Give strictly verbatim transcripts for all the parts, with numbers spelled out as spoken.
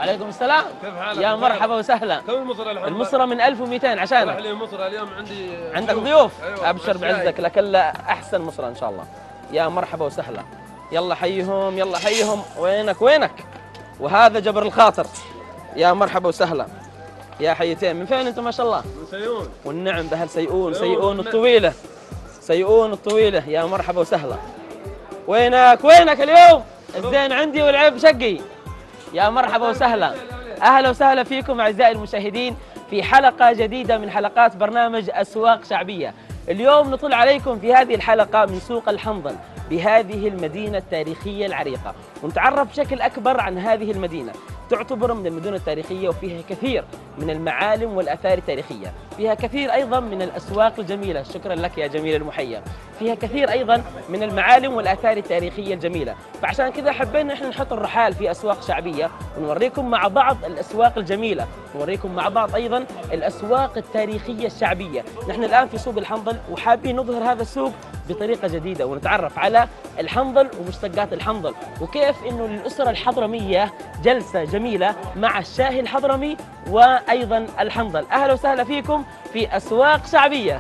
وعليكم السلام. كيف حالك؟ يا مرحبا وسهلا. كم المصرى الحين؟ المصرى من ألف ومئتين عشانك. راح لي مصرى اليوم عندي. عندك ضيوف؟ أيوة. ابشر بعزك، لكل احسن مصرى ان شاء الله. يا مرحبا وسهلا. يلا حيهم يلا حيهم. وينك وينك؟ وهذا جبر الخاطر. يا مرحبا وسهلا. يا حيتين، من فين انتم ما شاء الله؟ من سيئون. والنعم بأهل سيئون، سيئون الطويلة. سيئون الطويلة، يا مرحبا وسهلا. وينك وينك اليوم؟ الزين عندي والعيب شقي. يا مرحبا وسهلا. أهلا وسهلا فيكم أعزائي المشاهدين في حلقة جديدة من حلقات برنامج أسواق شعبية. اليوم نطل عليكم في هذه الحلقة من سوق الحنظل بهذه المدينة التاريخية العريقة، ونتعرف بشكل أكبر عن هذه المدينة. تعتبر من المدن التاريخية وفيها كثير من المعالم والآثار التاريخية، فيها كثير أيضا من الأسواق الجميلة. شكرا لك يا جميل المحيا. فيها كثير أيضا من المعالم والآثار التاريخية الجميلة، فعشان كذا حبينا نحن نحط الرحال في أسواق شعبية ونوريكم مع بعض الأسواق الجميلة، نوريكم مع بعض أيضا الأسواق التاريخية الشعبية. نحن الآن في سوق الحنظل وحابين نظهر هذا السوق بطريقة جديدة ونتعرف على الحنظل ومشتقات الحنظل، وكيف إنه للأسرة الحضرمية جلسة جميلة مع الشاهي الحضرمي وأيضا الحنظل. أهلا وسهلا فيكم في أسواق شعبية.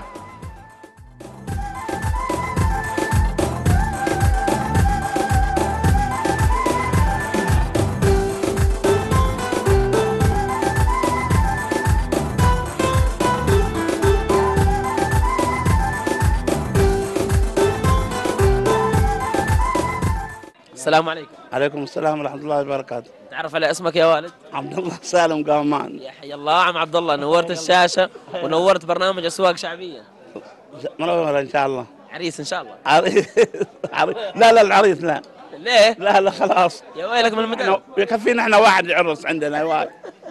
السلام عليكم. عليكم السلام ورحمة الله وبركاته. تعرف على اسمك يا والد؟ عبد الله سالم قامان. يا حي الله عم عبد الله، نورت الشاشة ونورت برنامج أسواق شعبية. منور إن شاء الله. عريس إن شاء الله. عريس. عريس. لا لا العريس لا. ليه؟ لا لا خلاص. يا ويلك من المدن. يكفينا احنا واحد عرس عندنا واحد.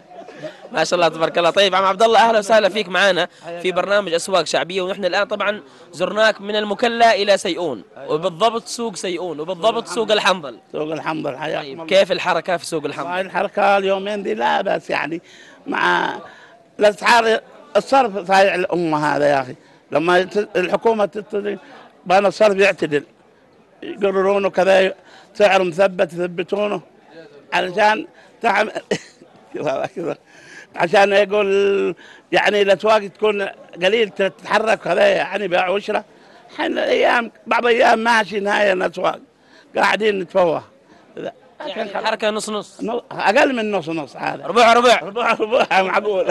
ما شاء الله تبارك الله. طيب عم عبد الله، اهلا وسهلا فيك معنا في برنامج اسواق شعبيه، ونحن الان طبعا زرناك من المكلا الى سيئون، وبالضبط سوق سيئون، وبالضبط سوق الحنظل. سوق الحنظل حياكم طيب الله. كيف الحركه في سوق الحنظل؟ الحركه اليومين دي لا بس يعني مع الاسعار الصرف صايع الامه هذا يا اخي، لما الحكومه تتدري بان الصرف يعتدل يقررونه كذا سعر مثبت يثبتونه علشان تعمل كذا عشان يقول يعني الاسواق تكون قليل تتحرك كذا يعني بيع وشره. حين الايام بعض الايام ماشي نهايه الاسواق قاعدين نتفوه يعني الحركه نص نص، اقل من نص نص هذا ربع ربع ربع ربع معقول.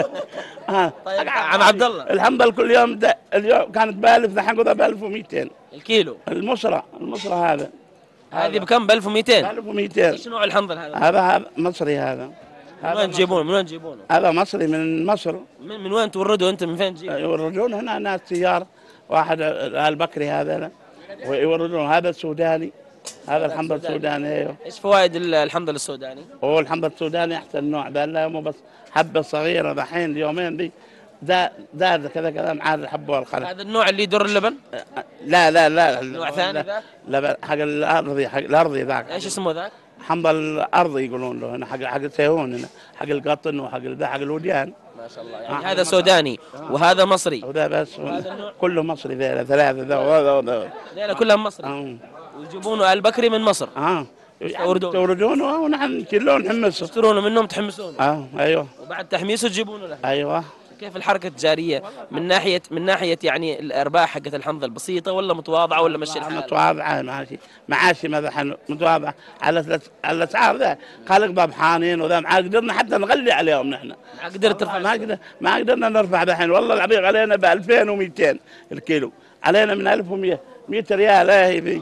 طيب عم عبد الله، الحنظل كل يوم اليوم كانت ب ألف دحين ب ألف ومئتين الكيلو. المصرى المصرى هذا هذه بكم؟ ب ألف ومئتين. ألف ومئتين. ايش نوع الحنظل هذا؟ هذا هذا مصري. هذا من وين تجيبونه؟ من وين تجيبونه؟ هذا مصري من مصر. من, من وين توردوا انت؟ من فين تجيب؟ يوردون هنا ناس تجار، واحد البكري هذا ويوردون. هذا السوداني، هذا الحنظل السوداني. ايوه. ايش فوائد الحنظل السوداني؟ هو الحنظل السوداني احسن نوع، لا مو بس حبه صغيره دحين اليومين دي زاد زاد كذا كذا مع الحبه والخلق. هذا النوع اللي يدر اللبن؟ لا لا لا نوع ثاني ذاك؟ لا حق الارضي، حق الارضي ذاك. ايش اسمه ذاك؟ حنظل ارضي يقولون له هنا، حق حق سيهون هنا، حق القطن وحق ذا حق الوديان. ما شاء الله. يعني آه هذا سوداني وهذا مصري وذا بس كله مصري. ذا ثلاثه ذا وهذا وذا ذيلا كلهم مصري. آه. ويجيبونه البكري من مصر. اه يستوردونه ونحن نشيلون نحمسه. تشترونه منهم تحمسونه. اه ايوه. وبعد تحميسه تجيبونه له. ايوه. كيف الحركه التجاريه من ناحيه من ناحيه يعني الارباح حقت الحنظل بسيطه ولا متواضعه ولا مشي الحال؟ متواضعه ماشي معاشي ماذا متواضعه على على الاسعار ذا خالق ذبحانين وذا ما قدرنا حتى نغلي عليهم نحن. ما قدرت ترفع؟ ما قدرنا ما قدرنا نرفع دحين والله العظيم علينا ب ألفين ومئتين الكيلو، علينا من ألف ومئة مئة ريال. هي ذي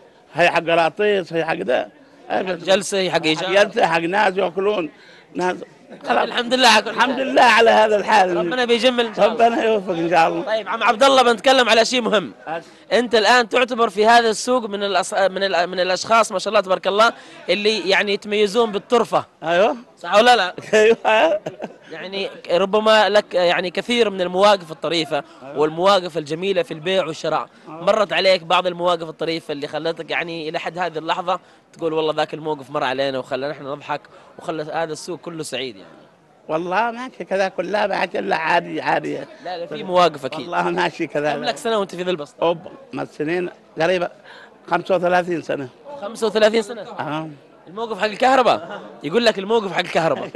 هي حق راطيس، هي حق ذا جلسه، هي حق ايجار، جلسه حق ناس ياكلون ناس. الحمد لله على كل الحمد حال. لله على هذا الحال. ربنا بيجمل ان شاء الله. ربنا يوفق ان شاء الله. طيب عم عبد الله بنتكلم على شيء مهم. انت الان تعتبر في هذا السوق من الأص... من ال... من الاشخاص ما شاء الله تبارك الله اللي يعني يتميزون بالطرفه. ايوه صح ولا لا؟ ايوه. يعني ربما لك يعني كثير من المواقف الطريفه والمواقف الجميله في البيع والشراء، مرت عليك بعض المواقف الطريفه اللي خلتك يعني الى حد هذه اللحظه تقول والله ذاك الموقف مر علينا وخلى نحن نضحك وخلى هذا السوق كله سعيد يعني؟ والله ماشي كذا كلها بعد الا عادي عادي. لا لا في مواقف اكيد. والله ماشي كذا. كم لك سنه وانت في ذا البسطه؟ اوب ما سنين قريبه خمسة وثلاثين سنه. خمسة وثلاثين سنه؟ اه الموقف حق الكهرباء، يقول لك الموقف حق الكهرباء.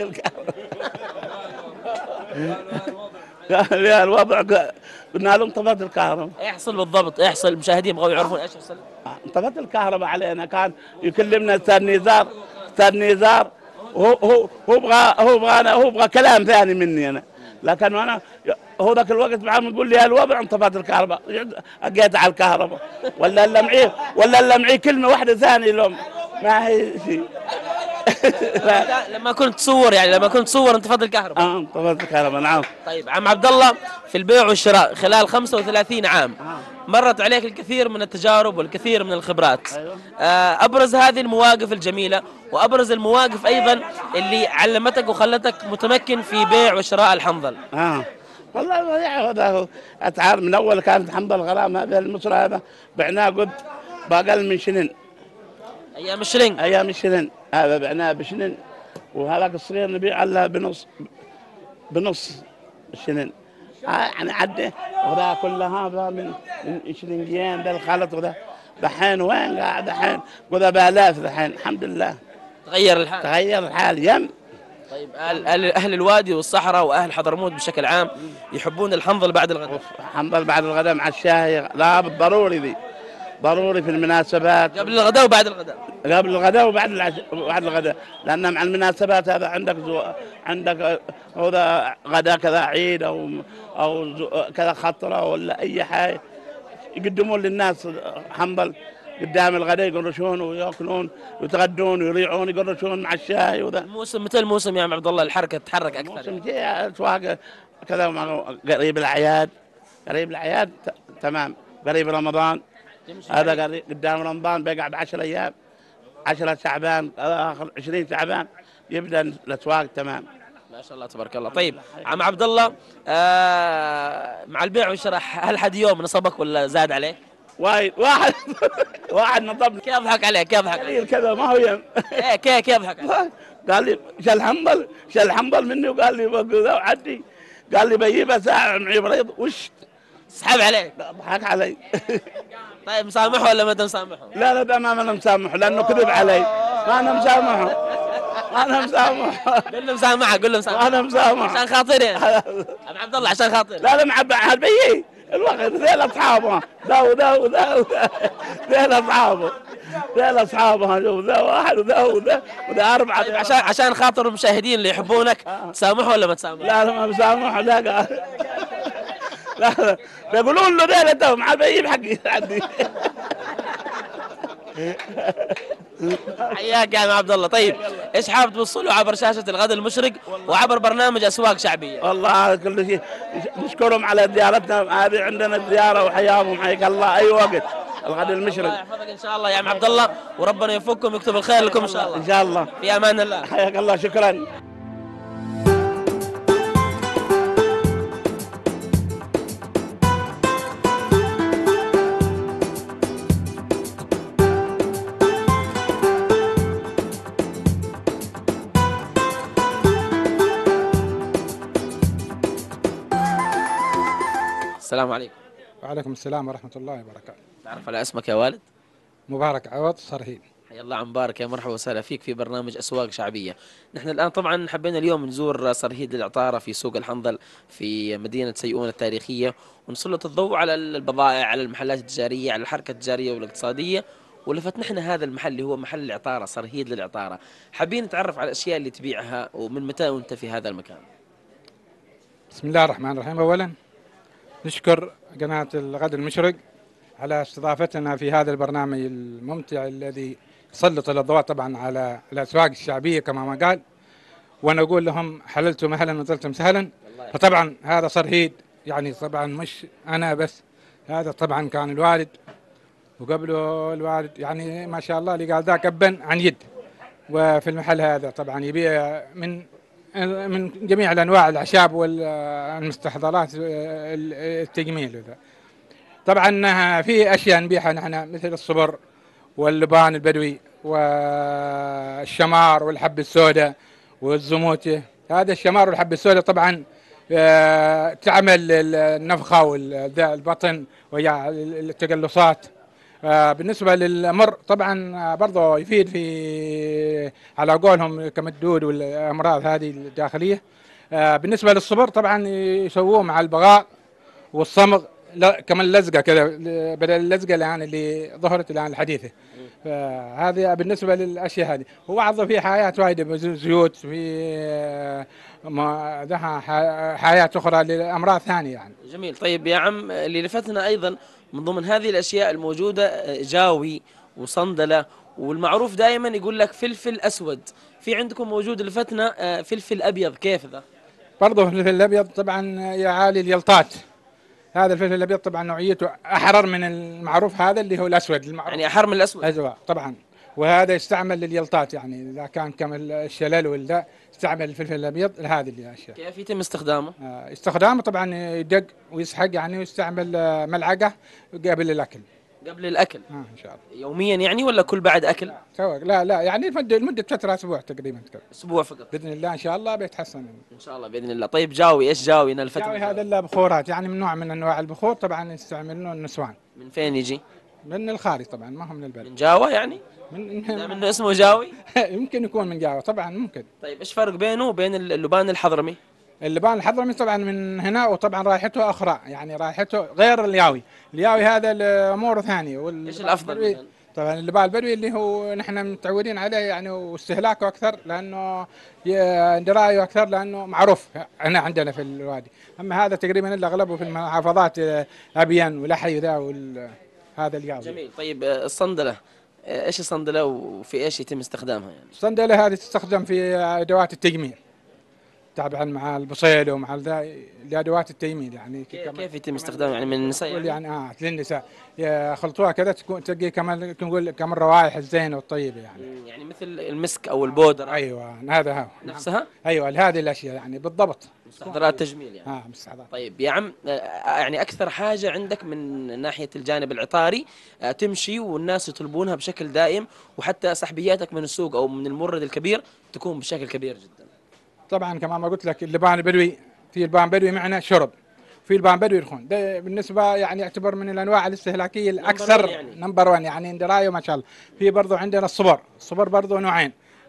يا الوضع قلنا له انطفت الكهرباء. يحصل بالضبط، يحصل المشاهدين يبغوا يعرفون ايش يحصل. انطفت الكهرباء علينا، كان يكلمنا استاذ نزار، استاذ نزار هو هو هو بغى هو بغى هو بغى كلام ثاني مني انا، لكن انا هو ذاك الوقت معاه يقول لي يا الوضع انطفت الكهرباء، اجيت على الكهرباء ولا الا معي ولا الا معي كلمه واحده ثانيه لهم ما هي شيء. لما كنت تصور يعني لما كنت تصور انتفاض الكهرباء. اه انطفت الكهرباء نعم. طيب عم عبد الله، في البيع والشراء خلال خمسة وثلاثين عام مرت عليك الكثير من التجارب والكثير من الخبرات. أيوة. آه، ابرز هذه المواقف الجميله وابرز المواقف ايضا اللي علمتك وخلتك متمكن في بيع وشراء الحنظل. اه والله يعني هذا اتعار من اول كانت حنظل غرام هذا المصري هذا بعناه قد باقل من شنين. ايام الشلنج. ايام الشنين هذا بعناه بشنين، وهذاك الصغير نبيع له بنص بنص الشنين. آه يعني عدى وذا كلها هذا من من شلنجيين ذا الخالط وذا دحين وين قاعد دحين وذا بالاف دحين الحمد لله. تغير الحال. تغير الحال يم. طيب اهل اهل الوادي والصحراء واهل حضرموت بشكل عام يحبون الحنظل بعد الغداء. حنظل بعد الغداء مع الشاي، لا ضروري ذي، ضروري في المناسبات. قبل الغداء وبعد الغداء. قبل الغداء وبعد العشاء بعد الغداء، لان مع المناسبات هذا عندك زو... عندك هذا غداء كذا عيد او او زو... كذا خطره ولا اي حاجه يقدمون للناس حنظل قدام الغداء يقرشون وياكلون ويتغدون ويريعون يقرشون مع الشاي وذا. الموسم متى الموسم يا عم عبد الله الحركه تتحرك اكثر؟ موسم جاي اسواق كذا قريب الاعياد، قريب الاعياد تمام، قريب رمضان هذا قريب قدام رمضان بيقع بعشر ايام، عشرة شعبان اخر عشرين شعبان يبدا الاسواق تمام. ما شاء الله تبارك الله. طيب عم عبد الله، آه مع البيع والشراء هل حد يوم نصبك ولا زاد عليك؟ واحد واحد واحد نطبني. كيف ضحك عليك؟ كيف ضحك عليك؟ كذا ما هو يم. ايه كيف كيف ضحك عليك؟ قال لي شال حنظل شال حنظل مني وقال لي بقى عدي، قال لي بجيبها ساعه معي مريض وش سحب عليك. ضحك علي. طيب مسامحه ولا ما انت مسامحه؟ لا لا تمام انا مسامحه لانه كذب علي، ما انا مسامحه انا مسامحه. قول له مسامحه قول له مسامحه. انا مسامحه عشان خاطري ابو عبد الله عشان خاطري. لا لا معبى على بيي الوقت ذيل اصحابه ذا وذا وذا ذيل اصحابه ذيل اصحابه ذا واحد وذا وذا وذا اربعه. طيب عشان عشان خاطر المشاهدين اللي يحبونك تسامحه ولا ما تسامحه؟ لا لا ما مسامحه لا قال لا لا بيقولون له ذيل انت مع بيي حقي عندي. حياك يا عم عبد الله. طيب ايش حابب توصله عبر شاشه الغد المشرق وعبر برنامج اسواق شعبيه؟ والله كل شيء نشكرهم على زيارتنا هذه، عندنا زياره وحياهم حياك الله اي وقت الغد المشرق. الله يحفظك ان شاء الله يا عم عبد الله، وربنا يوفقكم ويكتب الخير لكم ان شاء الله. ان شاء الله. في امان الله. حياك الله شكرا. السلام عليكم. وعليكم السلام ورحمة الله وبركاته. تعرف على اسمك يا والد؟ مبارك عوض صرهيد. حيا الله عم مبارك، يا مرحبا وسهلا فيك في برنامج اسواق شعبيه. نحن الان طبعا حبينا اليوم نزور صرهيد للعطاره في سوق الحنظل في مدينه سيئون التاريخيه، ونسلط الضوء على البضائع، على المحلات التجاريه، على الحركه التجاريه والاقتصاديه، ولفت نحن هذا المحل اللي هو محل العطاره صرهيد للعطاره. حابين نتعرف على الاشياء اللي تبيعها ومن متى وانت في هذا المكان. بسم الله الرحمن الرحيم. اولا نشكر قناة الغد المشرق على استضافتنا في هذا البرنامج الممتع الذي يسلط الأضواء طبعا على الأسواق الشعبية كما ما قال، ونقول لهم حللتم أهلا وطلتم سهلا. فطبعا هذا صرهيد يعني طبعا مش أنا بس، هذا طبعا كان الوالد وقبله الوالد، يعني ما شاء الله اللي قال ذاك أبا عن يد. وفي المحل هذا طبعا يبيع من من جميع الانواع الاعشاب والمستحضرات التجميل. طبعا في اشياء نبيعها نحن مثل الصبر واللبان البدوي والشمار والحب السوداء والزموته. هذا الشمار والحب السوداء طبعا تعمل النفخه والبطن والتقلصات. بالنسبة للمر طبعا برضه يفيد في على قولهم كمدود والأمراض هذه الداخلية. بالنسبة للصبر طبعا يسووه مع البغاء والصمغ، لا كمان لزقة كذا بدل اللزقة الآن اللي ظهرت الآن الحديثة. فهذه بالنسبة للأشياء هذه. وبعض في حياة وايدة زيوت، في حياة أخرى لأمراض ثانية يعني. جميل. طيب يا عم، اللي لفتنا أيضا من ضمن هذه الأشياء الموجودة جاوي وصندلة، والمعروف دائما يقول لك فلفل أسود. في عندكم موجود لفتنا فلفل أبيض، كيف ذا؟ برضه الفلفل الأبيض طبعا يعالي الجلطات. هذا الفلفل الأبيض طبعا نوعيته أحرر من المعروف هذا اللي هو الأسود المعروف. يعني أحر من الأسود؟ أيوة طبعا. وهذا يستعمل للجلطات، يعني إذا كان كم الشلل ولا يستعمل الفلفل الأبيض لهذه الأشياء. كيف يتم استخدامه؟ آه استخدامه طبعا يدق ويسحق يعني، ويستعمل ملعقة قبل الأكل. قبل الأكل؟ آه إن شاء الله. يوميا يعني ولا كل بعد أكل؟ لا لا, لا يعني لمدة لمدة فترة أسبوع تقريبا. أسبوع فقط بإذن الله إن شاء الله بيتحسن إن شاء الله بإذن الله. طيب جاوي، إيش جاوي نلفت؟ جاوي هذا إلا بخورات، يعني من نوع من أنواع البخور طبعا يستعملونه النسوان. من فين يجي؟ من الخارج طبعا، ما هو من البلد. من جاوا يعني؟ من منه اسمه جاوي؟ يمكن يكون من جاوا طبعا ممكن. طيب إيش فرق بينه وبين اللبان الحضرمي؟ اللبان الحضرمي طبعا من هنا، وطبعا رائحته أخرى، يعني رائحته غير الياوي. الياوي هذا الأمور ثانية. إيش الأفضل؟ طبعا اللبان البدوي اللي هو نحن متعودين عليه يعني، واستهلاكه أكثر لأنه درايه أكثر لأنه معروف هنا عندنا في الوادي. أما هذا تقريبا اللي أغلبه في المحافظات أبين ولحي ذا هذا الياوي. جميل. طيب الصندلة، ايش الصندلة وفي ايش يتم استخدامها يعني؟ الصندلة هذه تستخدم في أدوات التجميل، طبعا مع البصيل ومع ذا لأدوات التجميل يعني. كيف يتم استخدامها يعني من النساء يعني؟ يعني اه للنساء يخلطوها كذا تكون تلقي كمان نقول كمان الروائح الزينه والطيبه يعني. يعني مثل المسك او البودر. ايوه هذا هو نفسها؟ ايوه هذه الاشياء يعني بالضبط. مستحضرات تجميل يعني. اه مستحضرات. طيب يا عم، يعني اكثر حاجه عندك من ناحيه الجانب العطاري تمشي والناس يطلبونها بشكل دائم، وحتى سحبياتك من السوق او من المورد الكبير تكون بشكل كبير جدا. طبعا كمان ما قلت لك اللبان البدوي، في لبان بدوي معنا شرب، في لبان بدوي رخون. ده بالنسبه يعني يعتبر من الانواع الاستهلاكيه الاكثر يعني. نمبر واحد يعني درايه ما شاء الله. في برضه عندنا الصبر، الصبر برضه نوعين.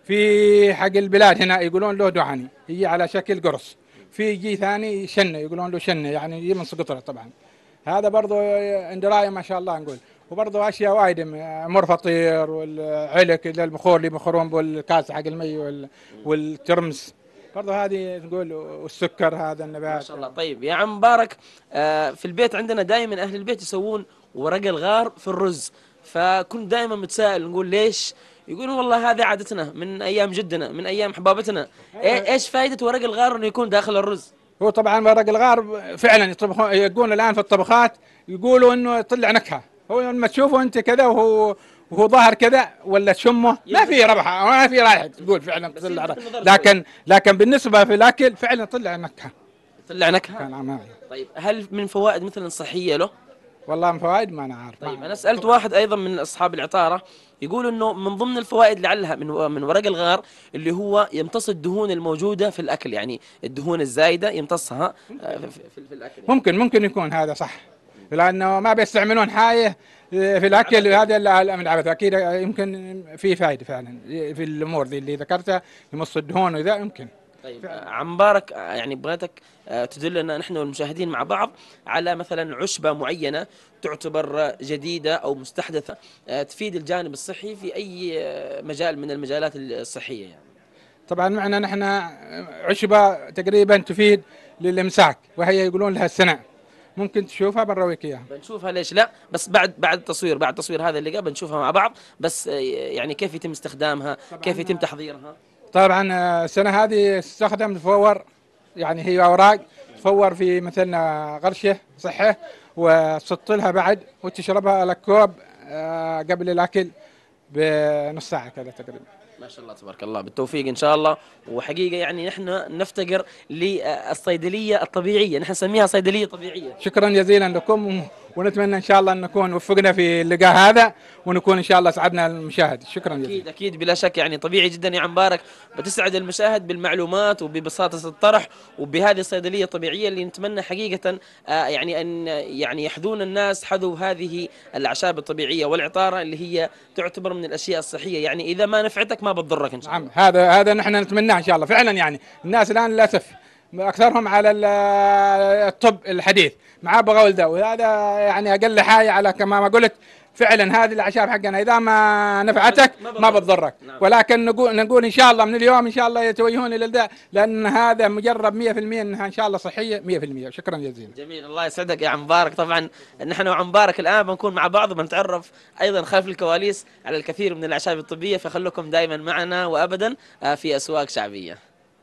في حق البلاد هنا يقولون له دعاني، يجي على شكل قرص. في يجي ثاني شنه يقولون له شنه، يعني يجي من سقطره طبعا. هذا برضه درايه ما شاء الله نقول. وبرضه اشياء وايد، مر فطير والعلك البخور اللي يبخرون بالكاس حق المي والترمس برضه هذه نقول، والسكر هذا النبات ما شاء الله. طيب يا عم مبارك، آه في البيت عندنا دائما اهل البيت يسوون ورق الغار في الرز، فكنت دائما متساءل نقول ليش؟ يقولون والله هذه عادتنا من ايام جدنا، من ايام حبابتنا. إيه ايش فائده ورق الغار انه يكون داخل الرز؟ هو طبعا ورق الغار فعلا يطبخون يقولون الان في الطبخات يقولوا انه يطلع نكهه. هو لما تشوفه انت كذا وهو وهو ظاهر كذا ولا تشمه ما في ربحه ما في رائحه تقول فعلا تطلع رائحة. لكن لكن بالنسبه في الاكل فعلا طلع نكهه. طلع نكهه. كان عمالي. طيب هل من فوائد مثلا صحيه له؟ والله من فوائد ما انا عارف. طيب انا سالت واحد ايضا من اصحاب العطاره يقول انه من ضمن الفوائد لعلها من من ورق الغار اللي هو يمتص الدهون الموجوده في الاكل، يعني الدهون الزايده يمتصها في, في, في الاكل يعني. ممكن ممكن يكون هذا صح، لانه ما بيستعملون حاجه في الاكل هذا الا من عبث. اكيد يمكن في فائده فعلا في الامور ذي اللي ذكرتها، يمص الدهون وذا يمكن. طيب عم مبارك، يعني بغيتك تدلنا نحن والمشاهدين مع بعض على مثلا عشبة معينة تعتبر جديدة أو مستحدثة تفيد الجانب الصحي في أي مجال من المجالات الصحية يعني. طبعا معنا نحن عشبة تقريبا تفيد للإمساك، وهي يقولون لها السنة. ممكن تشوفها بنرويك اياها. بنشوفها ليش لا، بس بعد بعد التصوير بعد تصوير هذا اللقاء بنشوفها مع بعض، بس يعني كيف يتم استخدامها، كيف يتم تحضيرها. طبعا السنة هذه تستخدم تفور، يعني هي أوراق تفور في مثلنا غرشة صحة، وتسطلها بعد وتشربها على كوب قبل الأكل بنص ساعة كذا تقريبا. ما شاء الله تبارك الله، بالتوفيق إن شاء الله. وحقيقة يعني نحن نفتقر للصيدلية الطبيعية، نحن نسميها صيدلية طبيعية. شكرا جزيلا لكم ونتمنى ان شاء الله ان نكون وفقنا في اللقاء هذا، ونكون ان شاء الله سعدنا المشاهد. شكرا جزيلا. اكيد اكيد بلا شك، يعني طبيعي جدا يا عم مبارك بتسعد المشاهد بالمعلومات وببساطه الطرح وبهذه الصيدليه الطبيعيه اللي نتمنى حقيقه آه يعني ان يعني يحذون الناس حذو هذه الاعشاب الطبيعيه والعطاره اللي هي تعتبر من الاشياء الصحيه، يعني اذا ما نفعتك ما بتضرك ان شاء الله. نعم، هذا هذا نحن نتمناه ان شاء الله فعلا. يعني الناس الان للاسف اكثرهم على الطب الحديث مع بغول ده، وهذا يعني اقل حاجه على كما ما قلت. فعلا هذه الاعشاب حقنا اذا ما نفعتك ما بتضرك، ولكن نقول نقول ان شاء الله من اليوم ان شاء الله يتوجهون الى ده، لان هذا مجرب مية بالمية انها ان شاء الله صحيه مية بالمية. شكرا جزيلا. جميل، الله يسعدك يا عم مبارك. طبعا نحن وعم مبارك الان بنكون مع بعض وبنتعرف ايضا خلف الكواليس على الكثير من الاعشاب الطبيه، فخلوكم دائما معنا وابدا في اسواق شعبيه.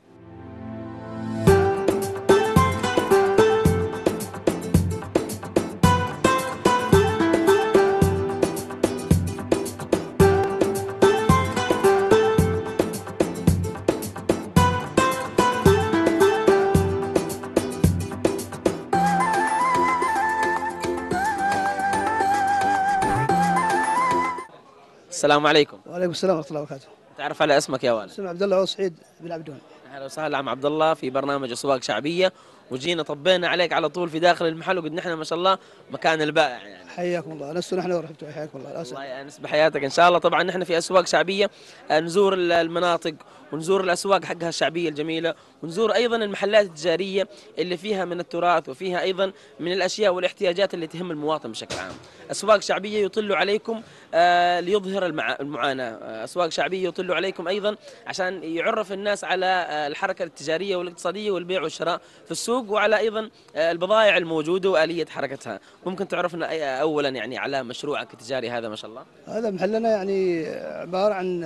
السلام عليكم. وعليكم السلام ورحمه الله وبركاته. تعرف على اسمك يا والد؟ اسمي عبد الله سعيد بن عبدون. اهلا وسهلا عم عبد الله في برنامج اسواق شعبيه، وجينا طبينا عليك على طول في داخل المحل، وقد نحن ما شاء الله مكان البائع يعني. حياكم الله، لست نحن ورحبتوا، حياكم الله. الله يأنس بحياتك ان شاء الله. طبعا نحن في اسواق شعبيه نزور المناطق ونزور الاسواق حقها الشعبيه الجميله، ونزور ايضا المحلات التجاريه اللي فيها من التراث وفيها ايضا من الاشياء والاحتياجات اللي تهم المواطن بشكل عام. اسواق شعبيه يطل عليكم آه ليظهر المع... المعاناه، آه اسواق شعبيه يطل عليكم ايضا عشان يعرف الناس على آه الحركه التجاريه والاقتصاديه والبيع والشراء في السوق، وعلى ايضا آه البضائع الموجوده واليه حركتها. ممكن تعرفنا اولا يعني على مشروعك التجاري هذا ما شاء الله؟ هذا محلنا يعني عباره عن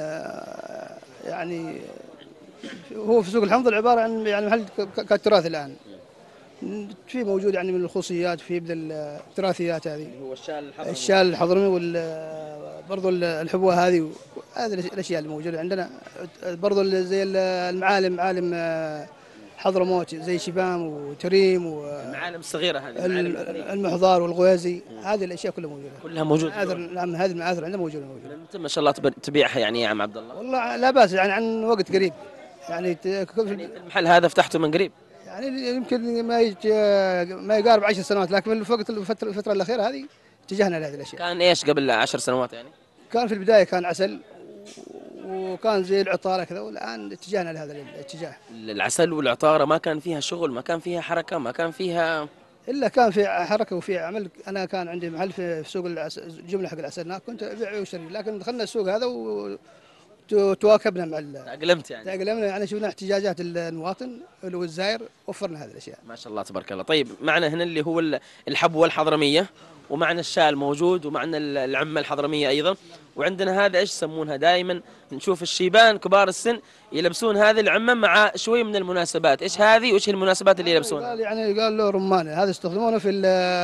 يعني هو في سوق الحمض عباره عن يعني محل كالتراث الان. في موجود يعني من الخصوصيات، في من التراثيات هذه، هو الشال الحضرمي الشال الحضرمي وبرضه الحبوه هذه، هذه الاشياء اللي موجوده عندنا. برضه زي المعالم، معالم حضرموت زي شبام وتريم والمعالم الصغيره هذه، المحضار والغويزي، هذه الاشياء كلها موجوده. كلها موجوده. نعم، هذه المعاذر عندنا موجوده موجوده. انت ما شاء الله تبيعها يعني يا عم عبد الله؟ والله لا باس، يعني عن وقت قريب يعني, يعني المحل هذا فتحته من قريب؟ يعني يمكن ما يج... ما يقارب عشر سنوات، لكن من وقت الفتره الفتره الاخيره هذه اتجهنا لهذه الاشياء. كان ايش قبل عشر سنوات يعني؟ كان في البدايه كان عسل، وكان زي العطاره كذا، والان اتجهنا لهذا الاتجاه. العسل والعطاره ما كان فيها شغل، ما كان فيها حركه، ما كان فيها الا كان في حركه وفي عمل. انا كان عندي محل في سوق الجمله حق العسل، كنت ابيع واشتري، لكن دخلنا السوق هذا و تواكبنا مع تأقلمت يعني تأقلمنا يعني شفنا احتياجات المواطن والزائر، وفرنا هذه الاشياء. ما شاء الله تبارك الله. طيب معنا هنا اللي هو الحبوه الحضرميه، ومعنا الشال موجود، ومعنا العمه الحضرميه ايضا، وعندنا هذا ايش يسمونها؟ دائما نشوف الشيبان كبار السن يلبسون هذه العمه مع شوي من المناسبات. ايش هذه وايش المناسبات اللي يلبسونها؟ قال يعني قال له رمان، هذا يستخدمونه في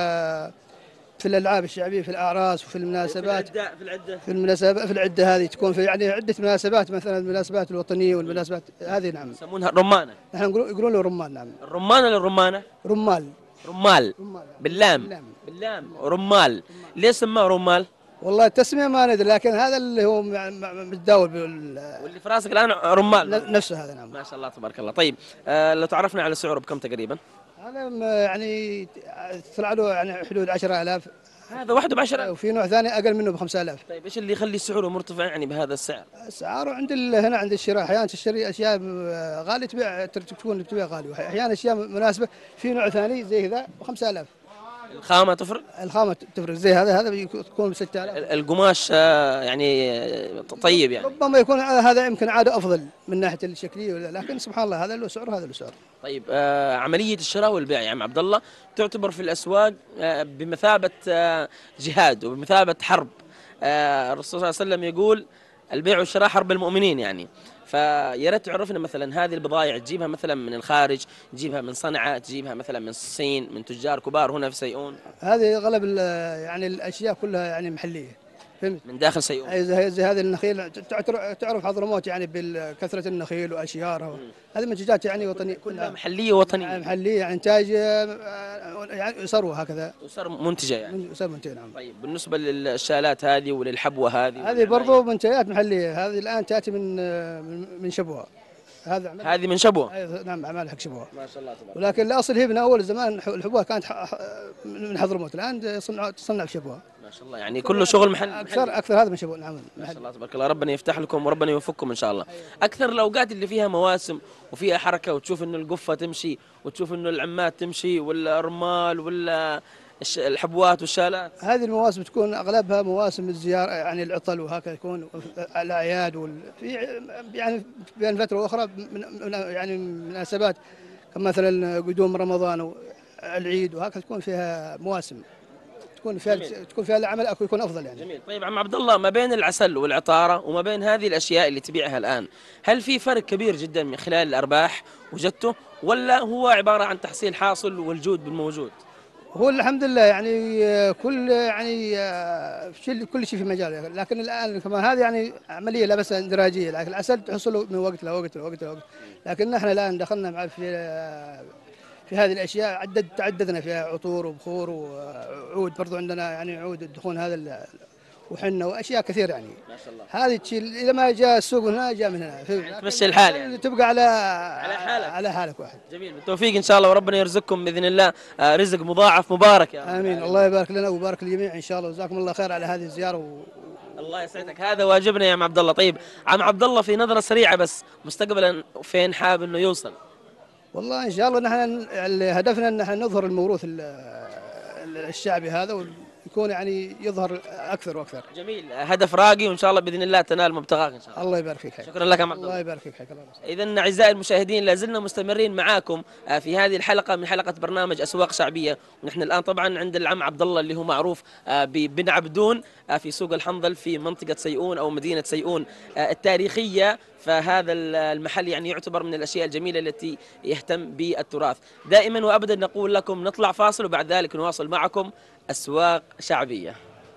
في الالعاب الشعبيه، في الاعراس وفي المناسبات، في العده في العده في المناسبات في العده هذه تكون في يعني عده مناسبات، مثلا المناسبات الوطنيه والمناسبات هذه. نعم يسمونها رمانه. نحن نقول يقولون له رمان. نعم الرمان ولا الرمانه؟ رمال. رمال رمال باللام. باللام, باللام. رمال. ليش سماه رمال؟ والله التسميه ما ندري، لكن هذا اللي هو متداول بال واللي في راسك الان رمال نفسه هذا. نعم ما شاء الله تبارك الله. طيب آه لو تعرفنا على سعره بكم تقريبا؟ هذا يعني طلع له يعني حدود عشرة آلاف. هذا وحده ب عشرة، وفي نوع ثاني اقل منه ب خمسة آلاف. طيب ايش اللي يخلي سعره مرتفع يعني بهذا السعر؟ اسعاره عند هنا عند الشراء، احيانا تشتري اشياء غاليه تبيع تكون تبيع غاليه، احيانا اشياء مناسبه. في نوع ثاني زي ذا ب خمسة آلاف. الخامه تفرق؟ الخامه تفرق، زي هذا هذا بيكون ب ستة آلاف. القماش يعني طيب يعني ربما يكون هذا يمكن عاده افضل من ناحيه الشكليه، لكن سبحان الله هذا له سعر هذا له سعر. طيب آه عمليه الشراء والبيع يا عم عبد الله تعتبر في الاسواق آه بمثابه آه جهاد وبمثابه حرب. آه الرسول صلى الله عليه وسلم يقول البيع والشراء حرب المؤمنين يعني. فيا ريت تعرفنا مثلا هذه البضائع تجيبها مثلا من الخارج، تجيبها من صنعاء، تجيبها مثلا من الصين، من تجار كبار هنا في سيئون؟ هذه غلب يعني الاشياء كلها يعني محليه، فهمت؟ من داخل سيئون. أي زي, زي هذه النخيل، تعتر- تعرف حضرموت يعني بكثرة النخيل وأشيارها، هذه منتجات يعني وطنية كلها محليه ووطنيه. محلية، يعني إنتاج آه، يعني ثروة هكذا، وصار منتجه يعني. من صار منتج. نعم. طيب بالنسبه للشالات هذه وللحبوه هذه هذه برضو منتجات محلية، هذه الآن تأتي من آه، من من شبوة. هذا عمل- هذه من شبوه. أي نعم، أعمال حق شبوة. ما شاء الله تبارك. ولكن الأصل هي من أول زمان الحبوة كانت ح- ح- من حضرموت، الآن تصنع تصنع بشبوة. ما شاء الله يعني كله شغل محل. أكثر أكثر هذا من شبوة. نعم. ما شاء الله تبارك الله، ربنا يفتح لكم وربنا يوفقكم ان شاء الله. اكثر الاوقات اللي فيها مواسم وفيها حركه وتشوف انه القفه تمشي وتشوف انه العمات تمشي ولا الرمال ولا الش- الحبوات والشالات. هذه المواسم تكون اغلبها مواسم الزياره، يعني العطل وهكذا، يكون الاعياد وال... في يعني بين فتره واخرى من من- يعني مناسبات كمثلا قدوم رمضان والعيد وهكذا، تكون فيها مواسم، تكون فيها جميل. تكون فيها العمل أكو يكون افضل يعني. جميل. طيب عم عبد الله، ما بين العسل والعطاره وما بين هذه الاشياء اللي تبيعها الان، هل في فرق كبير جدا من خلال الارباح وجدته، ولا هو عباره عن تحصيل حاصل والجود بالموجود؟ هو الحمد لله يعني كل يعني شيء كل شيء في مجاله، لكن الان كمان هذه يعني عمليه لا بس اندراجيه، لكن العسل تحصله من وقت لوقت لوقت لوقت، لكن نحن الان دخلنا مع في في هذه الاشياء، عدد تعددنا فيها عطور وبخور وعود، برضو عندنا يعني عود الدخون هذا ال- وحنه واشياء كثير يعني. ما شاء الله. هذه تشيل اذا ما جاء السوق هنا جاء من هنا، يعني تمشي الحال يعني. تبقى على على حالك. على حالك واحد. جميل، بالتوفيق ان شاء الله وربنا يرزقكم باذن الله آه، رزق مضاعف مبارك يا رب. امين. الله يبارك لنا ويبارك للجميع ان شاء الله، وجزاكم الله خير على هذه الزياره و... الله يسعدك، هذا واجبنا يا عم عبد الله. طيب عم عبد الله، في نظره سريعه بس مستقبلا فين حاب انه يوصل؟ والله ان شاء الله نحن اللي هدفنا ان نحن نظهر الموروث ال- ال- الشعبي هذا، ويكون يعني يظهر اكثر واكثر. جميل، هدف راقي وان شاء الله باذن الله تنال مبتغاك ان شاء الله. الله يبارك فيك حيك. شكرا لك يا عم عبد الله الله. يبارك فيك حيك الله يبارك. إذا أعزائي المشاهدين، لازلنا مستمرين معاكم آه، في هذه الحلقة من حلقة برنامج أسواق شعبية، ونحن الآن طبعا عند العم عبد الله اللي هو معروف آه، ببن عبدون آه، في سوق الحنظل في منطقة سيئون أو مدينة سيئون آه، التاريخية. فهذا المحل يعني يعتبر من الأشياء الجميلة التي يهتم بالتراث. دائما وأبدا نقول لكم نطلع فاصل وبعد ذلك نواصل معكم أسواق شعبية.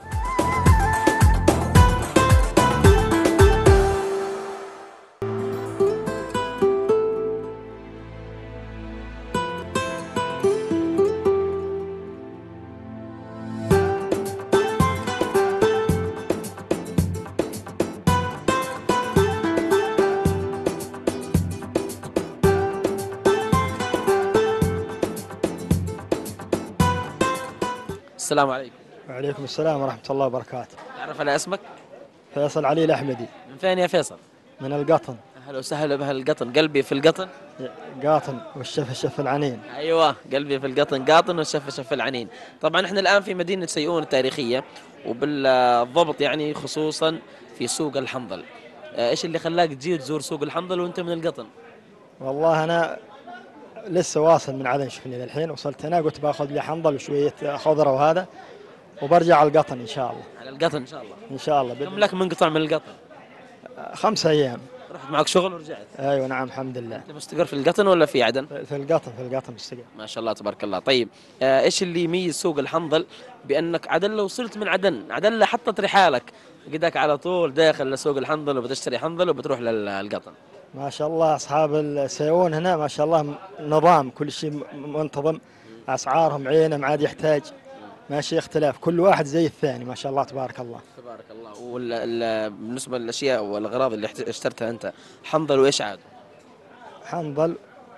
السلام عليكم. وعليكم السلام ورحمة الله وبركاته. تعرف على اسمك؟ فيصل علي الأحمدي من فين يا فيصل؟ من القطن. أهلا وسهلا بهالقطن، قلبي في القطن. قاطن والشف الشف العنين. ايوه، قلبي في القطن قاطن والشف شف العنين. طبعا احنا الان في مدينه سيئون التاريخيه، وبالضبط يعني خصوصا في سوق الحنظل. آه، ايش اللي خلاك تجي تزور سوق الحنظل وانت من القطن؟ والله أنا لسه واصل من عدن، شوفني للحين وصلت هنا، قلت باخذ لي حنظل وشوية خضرة وهذا وبرجع على القطن إن شاء الله. على القطن ان شاء الله. إن شاء الله كم بإذن لك منقطع من القطن؟ خمسة أيام. رحت معك شغل ورجعت؟ أيوة نعم الحمد لله. انت مستقر في القطن ولا في عدن؟ في القطن في القطن مستقر. ما شاء الله تبارك الله. طيب آه، ايش اللي يميز سوق الحنظل بانك عدن لو وصلت من عدن، عدن حطت رحالك قدك على طول داخل لسوق الحنظل وبتشتري حنظل وبتروح للقطن؟ ما شاء الله أصحاب السيئون هنا ما شاء الله نظام، كل شيء منتظم، أسعارهم عينه ما عاد يحتاج، ماشي اختلاف، كل واحد زي الثاني ما شاء الله تبارك الله. تبارك الله. وبالنسبه للاشياء والاغراض اللي احت- اشترتها انت، حنظل وايش عاد؟ حنظل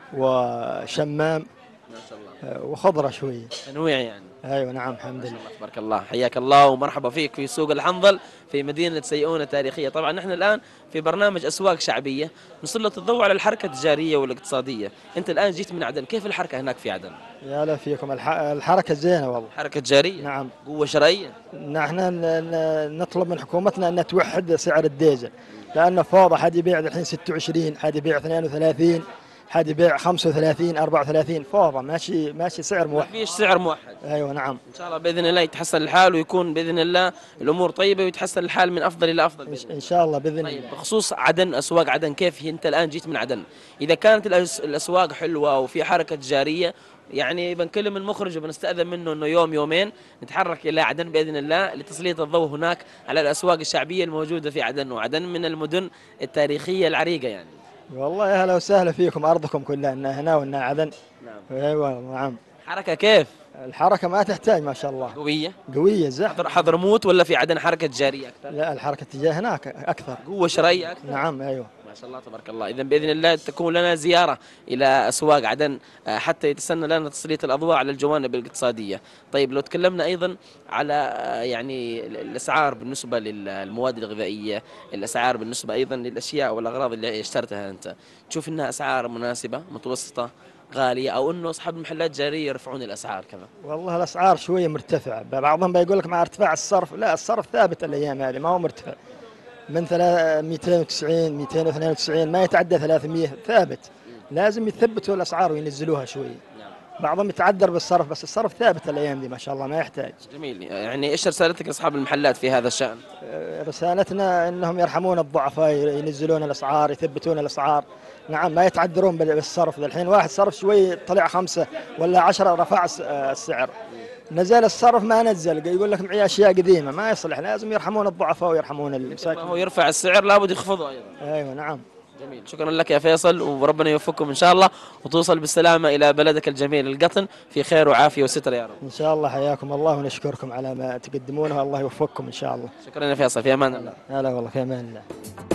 وشمام ما شاء الله، وخضرة شوية. تنويع يعني. ايوه نعم الحمد لله. تبارك الله، حياك الله ومرحبا فيك في سوق الحنظل في مدينة سيئون التاريخية. طبعا نحن الآن في برنامج أسواق شعبية نسلط الضوء على الحركة التجارية والاقتصادية. أنت الآن جيت من عدن، كيف الحركة هناك في عدن؟ يا لا فيكم الح... الحركة زينة والله. حركة تجارية؟ نعم. قوة شرعية؟ نحن ن- ن- نطلب من حكومتنا أن توحد سعر الديزل، لأنه فوضى، حد يبيع الحين ستة وعشرين، حد يبيع اثنين وثلاثين، حد يبيع خمسة وثلاثين أربعة وثلاثين فوضى، ماشي ماشي سعر ما موحد. فيش سعر موحد. ايوه نعم. ان شاء الله باذن الله يتحسن الحال ويكون باذن الله الامور طيبه ويتحسن الحال من افضل الى افضل بإذن الله. ان شاء الله باذن طيب الله. بخصوص عدن، اسواق عدن، كيف هي؟ انت الان جيت من عدن، اذا كانت الأس- الاسواق حلوه وفي حركه تجاريه، يعني بنكلم المخرج وبنستاذن منه انه يوم يومين نتحرك الى عدن باذن الله لتسليط الضوء هناك على الاسواق الشعبيه الموجوده في عدن، وعدن من المدن التاريخيه العريقه يعني. والله يا هلا وسهلا فيكم، ارضكم كلها إنها هنا وإنها عدن. نعم. ايوه نعم. حركه كيف؟ الحركه ما تحتاج ما شاء الله، قويه؟ قويه زحف. حضر حضرموت ولا في عدن حركه تجاريه اكثر؟ لا الحركه التجاه هناك اكثر. قوه شرعيه اكثر؟ نعم ايوه. ما شاء الله تبارك الله. إذا بإذن الله تكون لنا زيارة إلى أسواق عدن آه، حتى يتسنى لنا تسليط الأضواء على الجوانب الاقتصادية. طيب لو تكلمنا أيضا على آه، يعني الأسعار بالنسبة للمواد الغذائية، الأسعار بالنسبة أيضا للأشياء والأغراض اللي اشترتها أنت، تشوف أنها أسعار مناسبة متوسطة غالية، أو أنه أصحاب المحلات الجارية يرفعون الأسعار كذا؟ والله الاسعار شويه مرتفعه، بعضهم بيقول لك مع ارتفاع الصرف، لا الصرف ثابت الايام هذه ما هو مرتفع، من ثلا- مئتين وتسعين مئتين واثنين وتسعين ما يتعدى ثلاثمئة ثابت. لازم يثبتوا الاسعار وينزلوها شويه. بعضهم يتعذر بالصرف بس الصرف ثابت الايام دي ما شاء الله ما يحتاج. جميل. يعني إيش رسالتك لأصحاب المحلات في هذا الشأن؟ آه، رسالتنا انهم يرحمون الضعفاء، ينزلون الاسعار يثبتون الاسعار. نعم ما يتعذرون بال- بالصرف. الحين واحد صرف شوي طلع خمسة ولا عشرة رفع الس- آه، السعر، نزل الصرف ما نزل، يقول لك معي اشياء قديمه ما يصلح. لازم يرحمون الضعفاء ويرحمون ما المساكين. هو يرفع السعر لابد يخفضه أيضا. ايوه نعم. جميل. شكرا لك يا فيصل، وربنا يوفقكم إن شاء الله وتوصل بالسلامة إلى بلدك الجميل القطن في خير وعافية وستر يا رب. ان شاء الله حياكم الله ونشكركم على ما تقدمونه، والله يوفقكم ان شاء الله. شكرا يا فيصل، في أمان الله. هلا والله في امان الله.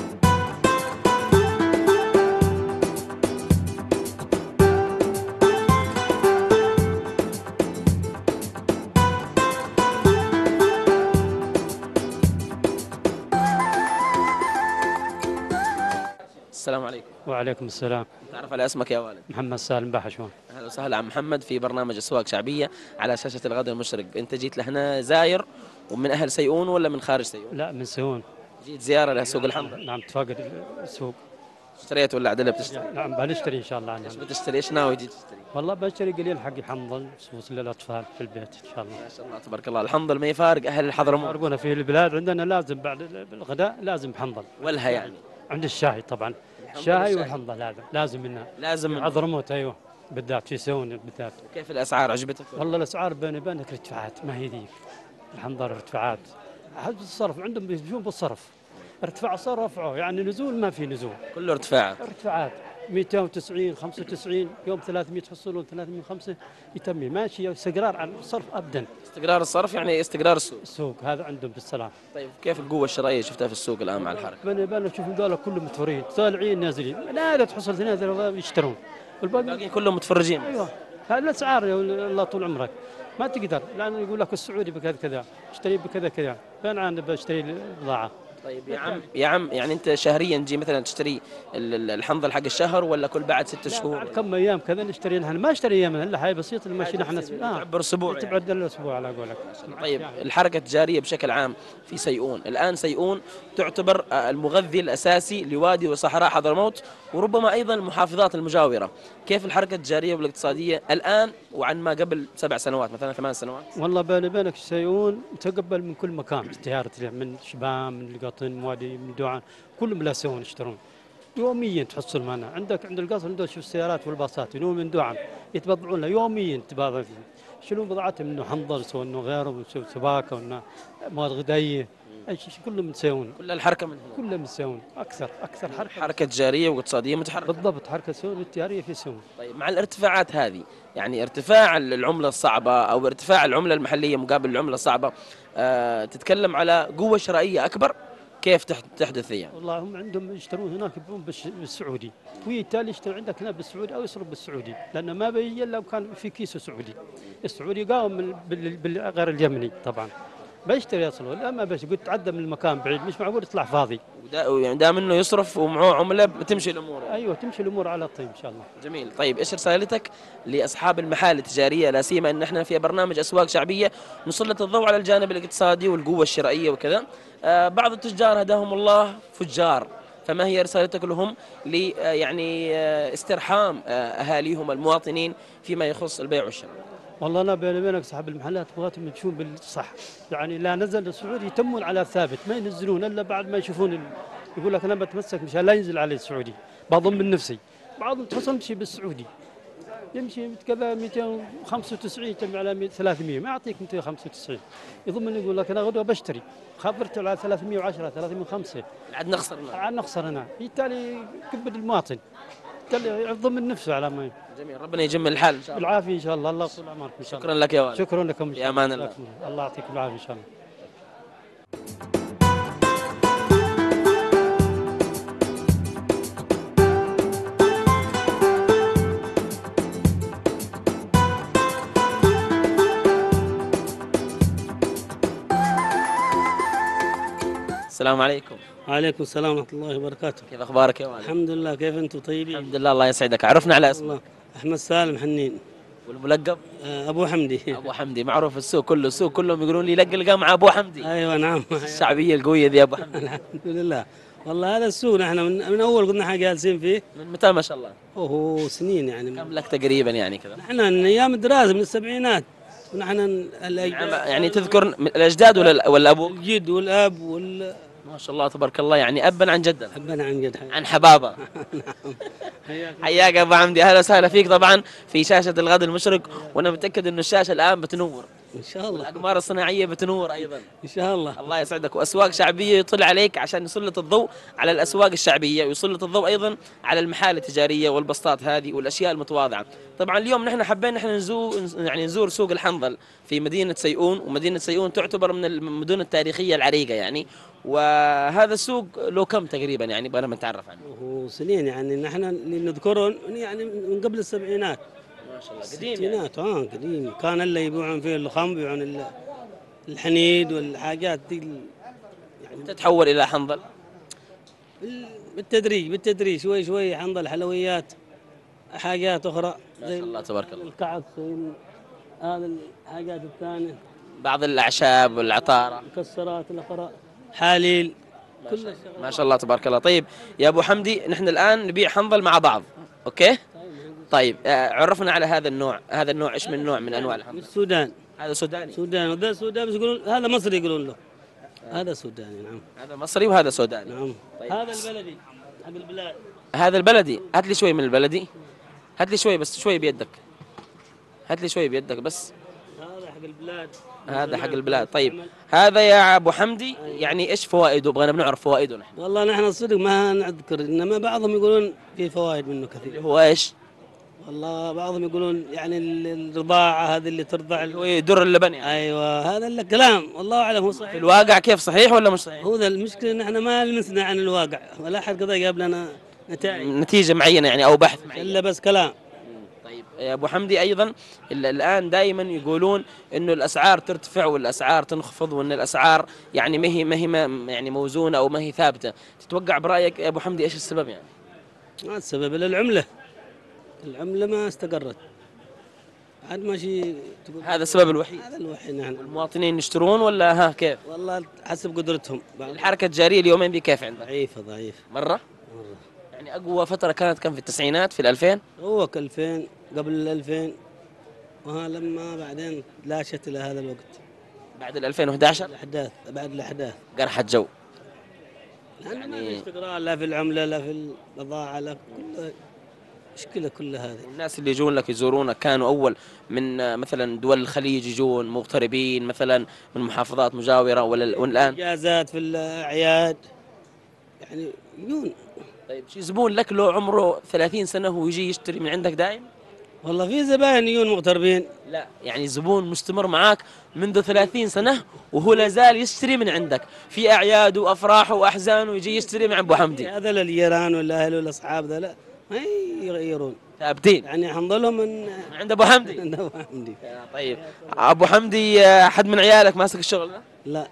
السلام عليكم. وعليكم السلام. تعرف على اسمك يا والد؟ محمد سالم بحشون. اهلا وسهلا عم محمد في برنامج اسواق شعبيه على شاشه الغد المشرق. انت جيت لهنا زاير ومن اهل سيئون ولا من خارج سيئون؟ لا من سيئون. جيت زياره لسوق الحمراء. نعم تفاقد السوق. اشتريت ولا عدله بتشتري؟ نعم بنشتري ان شاء الله عنها. ايش بتشتري؟ ايش ناوي تجي تشتري؟ والله بشتري قليل حق حمضل خصوصا للاطفال في البيت ان شاء الله. ما شاء الله تبارك الله. الحمضل ما يفارق اهل الحضرموت. يفرقونا في البلاد عندنا لازم بعد الغداء لازم حمضل. ولها يعني؟ عند الشاي طبعا. الشاي والحمضل لازم لازم منها. لازم منها. حضرموت ايوه بالذات في سيئون بالذات. كيف الاسعار عجبتك؟ والله الاسعار بيني وبينك ارتفاعات ما هي ذيك. الحمضل ارتفاعات. حد الصرف عندهم بيجون بالصرف. ارتفاع صار رفعه يعني نزول ما في نزول. كله ارتفاع. ارتفاعات مئتين وتسعين خمسة وتسعين يوم ثلاثمئة تحصلون ثلاثمئة وخمسة يتمي ماشي استقرار على الصرف ابدا. استقرار الصرف يعني استقرار السوق. السوق هذا عندهم بالسلام. طيب كيف القوه الشرائيه شفتها في السوق الان مع الحركه؟ بني بالنا شوف هذول كلهم متفرين طالعين نازلين لا لا تحصل تنازل يشترون والباقي الباقيين كلهم متفرجين. ايوه هذه الاسعار يا الله طول عمرك ما تقدر لانه يقول لك السعودي بكذا كذا اشتري بكذا كذا فين انا بشتري البضاعه. طيب يا عم يا عم يعني انت شهريا تجي مثلا تشتري ال- ال- الحنظل حق الشهر ولا كل بعد ست لا، شهور؟ بعد كم ايام كذا نشتري لها ما اشتري ايام الا هاي بسيطه اللي ماشيين احنا اه تعبر اسبوع يعني. تبعد الاسبوع على قولك. طيب الحركة التجارية بشكل عام في سيئون، الآن سيئون تعتبر آه، المغذي الأساسي لوادي وصحراء حضرموت وربما أيضا المحافظات المجاورة. كيف الحركة التجارية والاقتصادية الآن وعن ما قبل سبع سنوات مثلا ثمان سنوات؟ والله بيني وبينك سيئون تقبل من كل مكان تجارة من شبان من القطن من وادي من دوعان كلهم لا سيئون يشترون يوميا تحصل معنا عندك عند القصر عندهم شوف السيارات والباصات ينون من دوعان يتبضعون يوميا تباضع يشيلون بضاعتهم انه حنظل سوى انه غيره سوى سباكه وانه مواد غذائيه اي شيء كلهم يسوون كل الحركة من هنا. كلهم يسوون اكثر اكثر حركه حركة تجارية واقتصادية متحركة. بالضبط حركه سيئون والتجاريه في سيئون. طيب مع الارتفاعات هذه يعني ارتفاع العملة الصعبة أو ارتفاع العملة المحلية مقابل العملة الصعبة آه تتكلم على قوة شرائية أكبر كيف تح- تحدث هي؟ والله هم عندهم يشترون هناك يبيعون بالش- بالسعودي وبالتالي يشتري عندك هنا بالسعودي او يصرف بالسعودي لانه ما بيجي الا كان في كيسه سعودي. السعودي يقاوم بال- بال- بالغير اليمني طبعا بيشتري يصله لا ما بيش قلت تعدى من المكان بعيد مش معقول يطلع فاضي. ودا- يعني دام انه يصرف ومعه عمله بتمشي الامور يعني. ايوه تمشي الامور على الطيب ان شاء الله. جميل. طيب ايش رسالتك لاصحاب المحال التجاريه لا سيما ان احنا في برنامج اسواق شعبيه نسلط الضوء على الجانب الاقتصادي والقوه الشرائيه وكذا. آه بعض التجار هداهم الله فجار فما هي رسالتك لهم ل يعني استرحام اهاليهم المواطنين فيما يخص البيع والشراء؟ والله انا بيني وبينك صاحب المحلات ابغاهم يمشون بالصح، يعني لا نزل السعودي يتمون على ثابت، ما ينزلون الا بعد ما يشوفون ال... يقول لك انا بتمسك مشان لا ينزل علي السعودي، بضم من نفسي، بعضهم تحصل يمشي بالسعودي يمشي كذا مئتين وخمسة وتسعين يتم على ثلاثمئة، ما يعطيك مئتين وخمسة وتسعين، يضمن يقول لك انا غدوه بشتري، خبرت على ثلاثمئة وعشرة ثلاثمئة وخمسة، عاد نخسر هنا، عاد نخسر هنا، بالتالي كبد المواطن، بالتالي يضمن نفسه على ما. جميل، ربنا يجمل الحال ان شاء الله. بالعافيه ان شاء الله، الله يطول عمرك ان شاء الله. شكرا لك يا والد. شكرا لكم، في امان الله. الله يعطيكم العافيه ان شاء الله. السلام عليكم. وعليكم السلام ورحمة الله وبركاته. كيف اخبارك يا والد؟ الحمد لله، كيف انتم طيبين؟ الحمد لله، الله يسعدك. عرفنا على اسمك. الله. احمد سالم حنين. والملقب؟ آه، ابو حمدي. ابو حمدي معروف السوق كله، السوق كلهم يقولون لي لقى لقى مع ابو حمدي. ايوه نعم. الشعبيه القويه ذي ابو حمدي. الحمد لله. والله هذا السوق نحن من, من اول كنا جالسين فيه. من متى ما شاء الله؟ اوه سنين يعني. كم لك تقريبا يعني كذا؟ نحن من ايام الدراسه من السبعينات، ونحن يعني تذكر الاجداد ولا ولا ابوك؟ الجد والاب وال ما شاء الله تبارك الله، يعني ابا عن جدا. ابا عن جد. عن حبابه. نعم. حياك ابو حمدي، اهلا وسهلا فيك طبعا في شاشه الغد المشرق، وانا متاكد انه الشاشه الان بتنور ان شاء الله، الاقمار الصناعيه بتنور ايضا ان شاء الله. الله يسعدك، واسواق شعبيه يطل عليك عشان يسلط الضوء على الاسواق الشعبيه، ويسلط الضوء ايضا على المحال التجاريه والبسطات هذه والاشياء المتواضعه. طبعا اليوم نحن حبينا نحن نزور يعني نزور سوق الحنظل في مدينه سيئون، ومدينه سيئون تعتبر من المدن التاريخيه العريقه يعني، وهذا السوق له كم تقريبا يعني بغينا نتعرف عنه؟ وسنين يعني نحن اللي نذكرهم يعني من قبل السبعينات. ما شاء الله قديم الستينات. يعني. اه قديم، كان اللي يبيعون فيه الخمر، يبيعون الحنيد والحاجات دي يعني. تتحول الى حنظل بالتدريج بالتدريج شوي شوي، حنظل حلويات حاجات اخرى ما شاء الله تبارك الله. الكعك، هذا الحاجات الثانيه، بعض الاعشاب والعطاره، مكسرات الاخرى، حليل، كل شيء. ما شاء الله تبارك الله. طيب يا ابو حمدي، نحن الان نبيع حنظل مع بعض، اوكي؟ طيب عرفنا على هذا النوع، هذا النوع ايش من نوع من انواع الحنظل؟ من السودان. هذا سوداني. سوداني، وذا سوداني بس يقولون هذا مصري يقولون له. هذا سوداني نعم. هذا مصري وهذا سوداني. نعم. طيب. هذا البلدي حق البلاد. هذا البلدي، هات لي شوي من البلدي. هات لي شوي بس، شوي بيدك. هات لي شوي بيدك بس. هذا حق البلاد. هذا حق البلاد. طيب هذا يا ابو حمدي يعني ايش فوائده؟ بغينا بنعرف فوائده نحن. والله نحن الصدق ما نذكر، انما بعضهم يقولون في فوائد منه كثير. هو ايش؟ والله بعضهم يقولون يعني الرضاعه هذه اللي ترضع هو يدر اللبن يعني. ايوه هذا الكلام، والله اعلم هو صحيح. في الواقع كيف، صحيح ولا مش صحيح؟ هو ذا المشكله، نحن ما لمسنا عن الواقع، ولا احد قضى جاب لنا نتائج نتيجه معينه يعني او بحث معين، الا بس كلام. طيب يا ابو حمدي، ايضا الان دائما يقولون انه الاسعار ترتفع والاسعار تنخفض، وان الاسعار يعني ما هي ما هي يعني موزونه او ما هي ثابته، تتوقع برايك يا ابو حمدي ايش السبب يعني؟ ما السبب الا العمله. العمله ما استقرت. عاد ماشي تقول هذا السبب الوحيد. هذا الوحيد. نحن المواطنين يشترون ولا ها كيف؟ والله حسب قدرتهم. الحركه التجاريه اليومين دي كيف عندك؟ ضعيفه ضعيفه مره؟ مره. يعني اقوى فتره كانت كم في التسعينات في الألفين؟ هو ألفين قبل الألفين، وها لما بعدين لاشت الى هذا الوقت. بعد ال ألفين وأحد عشر الاحداث، بعد الاحداث قرحة جو. يعني ما في استقرار لا في العمله لا في البضاعه لا كل مشكله كل هذه. الناس اللي يجون لك يزورونك كانوا اول من مثلا دول الخليج يجون مغتربين مثلا من محافظات مجاوره ولا والان؟ اجازات في الاعياد يعني يجون. طيب شي زبون لك له عمره ثلاثين سنه ويجي يشتري من عندك دائم؟ والله في زباين يجون مغتربين. لا يعني زبون مستمر معاك منذ ثلاثين سنه وهو لا زال يشتري من عندك في اعياد وافراح واحزان ويجي يشتري من ابو حمدي. هذا للجيران والاهل والاصحاب ذا لا ما يغيرون ثابتين يعني حنظلهم من عند ابو حمدي. عند ابو حمدي. طيب ابو حمدي حد من عيالك ماسك الشغل ده؟ لا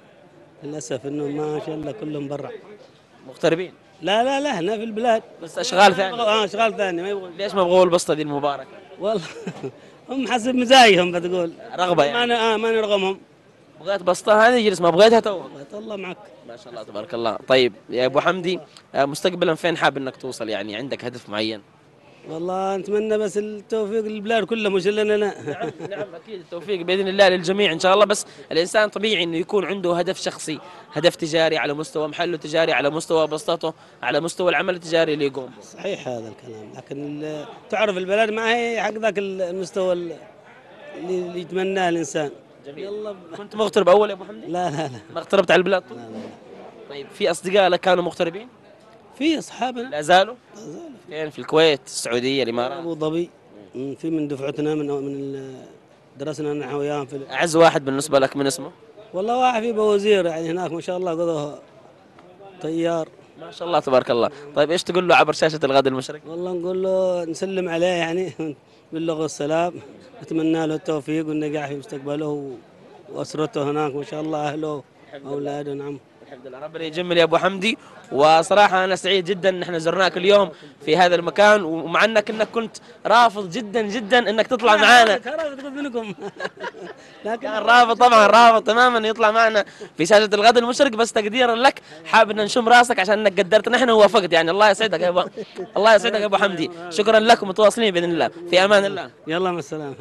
للاسف انه ما شاء الله كلهم برا مغتربين. لا لا لا هنا في البلاد بس اشغال ثانيه. اه اشغال ثانيه ما يبغون. ليش ما يبغوا البسطه دي المباركه؟ والله هم حسب مزايهم بتقول رغبه يعني. ما آه ما نرغمهم. بغيت بسطة هذه يجلس، ما بغيتها تو؟ الله معك. ما شاء الله تبارك الله. طيب يا ابو حمدي، آه، مستقبلا فين حاب انك توصل؟ يعني عندك هدف معين؟ والله نتمنى بس التوفيق للبلاد كلها مش لنا. نعم نعم اكيد التوفيق باذن الله للجميع ان شاء الله، بس الانسان طبيعي انه يكون عنده هدف شخصي، هدف تجاري على مستوى محله التجاري، على مستوى بسطته، على مستوى العمل التجاري اللي يقوم به. صحيح هذا الكلام، لكن ال- تعرف البلد ما هي حق ذاك المستوى اللي اللي يتمناه الانسان. جميل. يلا ب... كنت مغترب اول يا ابو حمدي؟ لا لا لا ما اغتربت على البلاد طول؟ لا لا. طيب في اصدقاء لك كانوا مغتربين؟ في اصحابنا لا زالوا؟ لا زال. فين؟ في الكويت، السعوديه، الامارات؟ ابو ظبي. مم، في من دفعتنا من من ال- درسنا نحن وياهم في ال- اعز واحد بالنسبه لك من اسمه؟ والله واحد في بوزير يعني هناك ما شاء الله قضوه طيار. ما شاء الله تبارك الله. طيب ايش تقول له عبر شاشه الغد المشرق؟ والله نقول له نسلم عليه يعني باللغة والسلام، نتمنى له التوفيق والنجاح في مستقبله و- واسرته هناك ما شاء الله، اهله واولاده. نعم الحمد لله ربنا يجمل يا ابو حمدي. وصراحه انا سعيد جدا ان احنا زرناك اليوم في هذا المكان، ومع انك انك كنت رافض جدا جدا انك تطلع معنا، منكم لكن كان رافض طبعا، رافض تماما يطلع معنا في شاشه الغد المشرق، بس تقديرا لك حابب ان نشم راسك عشان انك قدرتنا احنا ووافقت. يعني الله يسعدك يا ابو الله يسعدك يا ابو حمدي. شكرا لك، ومتواصلين باذن الله. في امان الله. يلا مع السلامه.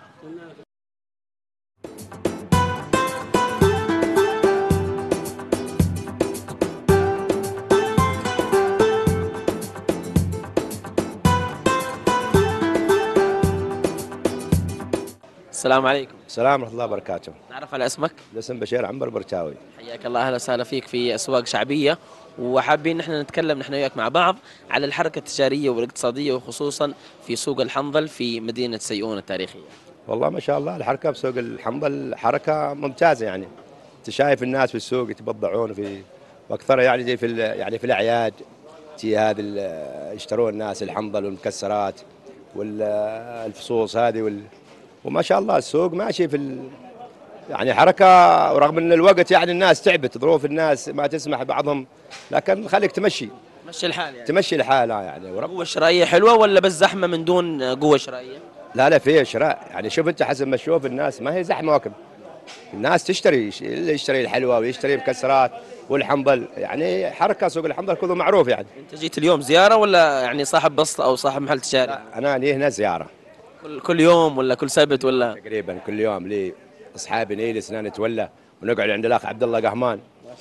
السلام عليكم. السلام ورحمة الله وبركاته. نعرف على اسمك؟ الاسم بشير عنبر برشاوي. حياك الله، اهلا وسهلا فيك في اسواق شعبيه، وحابين نحن نتكلم نحن وياك مع بعض على الحركه التجاريه والاقتصاديه، وخصوصا في سوق الحنظل في مدينه سيئون التاريخية. والله ما شاء الله الحركة بسوق الحنظل حركة ممتازة يعني. انت شايف الناس في السوق يتبضعون في واكثر يعني زي في ال- يعني في الاعياد تي هذا ال- يشترون الناس الحنظل والمكسرات والفصوص هذه وال وما شاء الله السوق ماشي في ال يعني حركة، ورغم ان الوقت يعني الناس تعبت، ظروف الناس ما تسمح بعضهم، لكن خليك تمشي مشي الحال يعني. تمشي الحال يعني. ورغم قوه شرائيه حلوه ولا بس زحمه من دون قوه شرائيه؟ لا لا فيه شراء يعني. شوف انت حسب ما تشوف الناس ما هي زحمه وكم، الناس تشتري، اللي يشتري الحلوى ويشتري مكسرات والحنظل، يعني حركه سوق الحنظل كله معروف يعني. انت جيت اليوم زياره ولا يعني صاحب بسطه او صاحب محل تجاري؟ انا لي هنا زياره كل كل يوم ولا كل سبت ولا؟ تقريبا كل يوم. لي اصحابي نجلس هنا نتولى ونقعد عند الاخ عبد الله قهمان.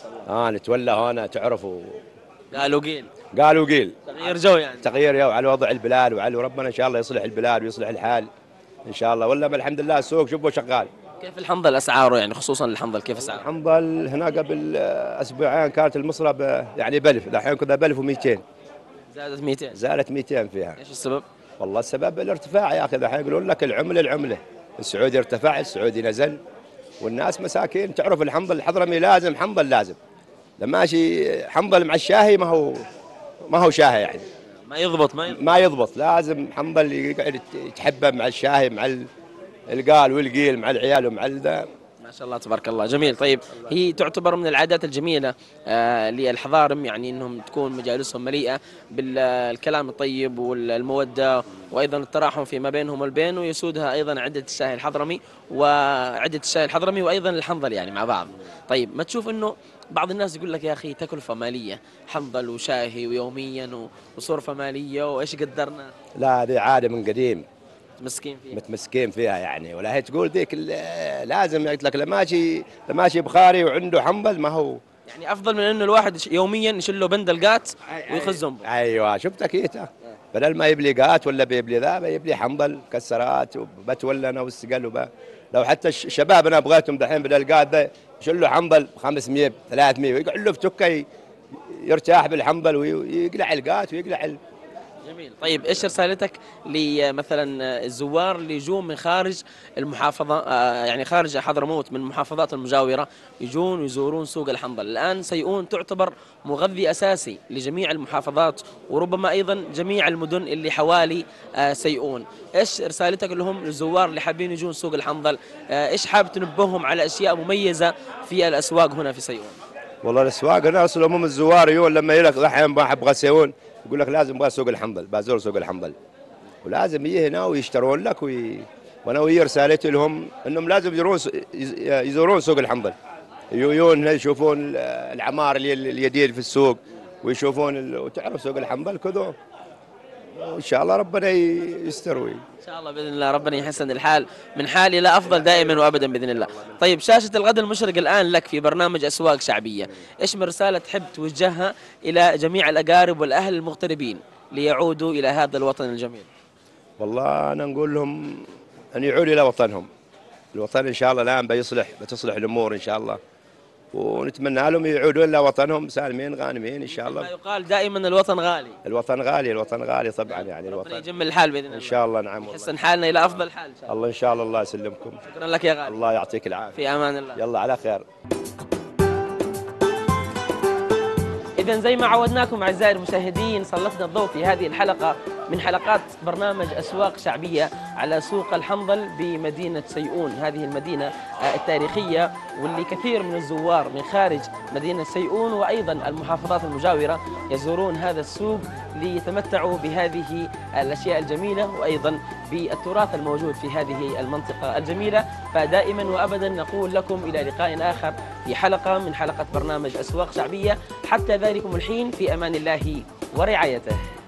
اه نتولى هنا تعرفوا. قالوا قيل قالوا قيل تغيير جو يعني. تغيير جو على وضع البلاد وعلى ربنا ان شاء الله يصلح البلاد ويصلح الحال ان شاء الله. ولا الحمد لله السوق شوفوا شغال. كيف الحنظل اسعاره يعني، خصوصا الحنظل كيف اسعاره؟ الحنظل هنا قبل اسبوعين كانت المصرة ب- يعني بلف، الحين كذا بلف ومئتين، زادت مئتين. زادت مئتين فيها. ايش السبب؟ والله السبب الارتفاع يا اخي. الحين يقولون لك العمله العمله، السعودي ارتفع السعودي نزل، والناس مساكين. تعرف الحنظل الحضرمي لازم حنظل، لازم لما ماشي حنظل مع الشاهي ما هو ما هو شاهي يعني، ما يضبط ما يضبط. ما يضبط. لازم حنظل يقعد يتحبب مع الشاهي مع ال- القال والقيل مع العيال ومع ذا. ما شاء الله تبارك الله. جميل. طيب هي تعتبر من العادات الجميلة آه للحضارم، يعني انهم تكون مجالسهم مليئة بالكلام الطيب والمودة، وايضا التراحم فيما بينهم والبين، ويسودها ايضا عدة الشاي الحضرمي وعدة الشاي الحضرمي وايضا الحنظل يعني مع بعض. طيب ما تشوف انه بعض الناس يقول لك يا اخي تكلفة مالية، حنظل وشاهي ويوميا وصرفة مالية وايش قدرنا؟ لا هذه عاده من قديم مسكين فيها. متمسكين فيها يعني. ولا هي تقول ذيك ال- لازم قلت لك لماشي لماشي بخاري وعنده حنظل ما هو يعني افضل من انه الواحد يش- يوميا يشيل له بندلقات ويخزهم به. ايوه شفتك هيتا. بدل ما يبلي قات ولا بيبلي ذا يبلي حنظل مكسرات وبتولنا والسقل وب... لو حتى الش- شبابنا بغيتهم دحين بدل القات ذا يشيل له حنظل خمسمئة ثلاثمئة ويقعد له في تكه ي- يرتاح بالحنظل ويقلع القات ويقلع ال... جميل. طيب ايش رسالتك لمثلا الزوار اللي يجون من خارج المحافظه، آه، يعني خارج حضرموت من المحافظات المجاوره، يجون ويزورون سوق الحنظل؟ الان سيئون تعتبر مغذي اساسي لجميع المحافظات وربما ايضا جميع المدن اللي حوالي آه، سيئون. ايش رسالتك لهم الزوار اللي حابين يجون سوق الحنظل؟ آه، ايش حاب تنبههم على اشياء مميزه في الاسواق هنا في سيئون؟ والله الاسواق الناس هم الزوار يقول لما يلك الحين ما ابغى سيئون يقول لك لازم ابغى سوق الحنظل، بازور سوق الحنظل، ولازم يجي هنا ويشترون لك وي... وانا ويا رسالتي لهم انهم لازم يزورون يزورون سوق الحنظل، يجون يشوفون العمار الجديد في السوق ويشوفون وتعرف سوق الحنظل كذا، وان شاء الله ربنا يستروي. ان شاء الله باذن الله ربنا يحسن الحال من حال الى افضل دائما وابدا باذن الله. طيب شاشه الغد المشرق الان لك في برنامج اسواق شعبيه، ايش من رساله تحب توجهها الى جميع الاقارب والاهل المغتربين ليعودوا الى هذا الوطن الجميل؟ والله انا نقول لهم ان يعودوا الى وطنهم، الوطن ان شاء الله الان بيصلح بتصلح الامور ان شاء الله، ونتمنى لهم يعودون الى وطنهم سالمين غانمين ان شاء الله. ما يقال دائما الوطن غالي. الوطن غالي، الوطن غالي طبعا يعني الوطن. ربنا يجمل الحال باذن الله. ان شاء الله. نعم. يحسن حالنا الى افضل حال ان شاء الله. الله ان شاء الله. الله يسلمكم. شكرا لك يا غالي. الله يعطيك العافيه. في امان الله. يلا على خير. إذا زي ما عودناكم أعزائي المشاهدين سلطنا الضوء في هذه الحلقة من حلقات برنامج أسواق شعبية على سوق الحنظل بمدينة سيئون، هذه المدينة التاريخية واللي كثير من الزوار من خارج مدينة سيئون وأيضا المحافظات المجاورة يزورون هذا السوق ليتمتعوا بهذه الأشياء الجميلة وأيضا بالتراث الموجود في هذه المنطقة الجميلة. فدائما وأبدا نقول لكم إلى لقاء آخر في حلقة من حلقة برنامج أسواق شعبية، حتى ذلكم الحين في أمان الله ورعايته.